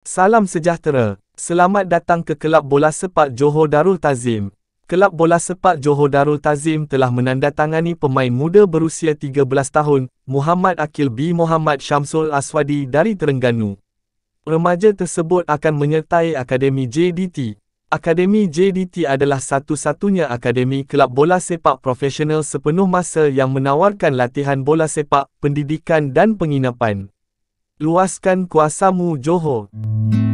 Salam sejahtera. Selamat datang ke Kelab Bola Sepak Johor Darul Ta'zim. Kelab Bola Sepak Johor Darul Ta'zim telah menandatangani pemain muda berusia 13 tahun, Muhammad Akil B. Muhammad Syamsul Aswadi dari Terengganu. Remaja tersebut akan menyertai Akademi JDT. Akademi JDT adalah satu-satunya akademi kelab bola sepak profesional sepenuh masa yang menawarkan latihan bola sepak, pendidikan dan penginapan. Luaskan kuasamu Johor.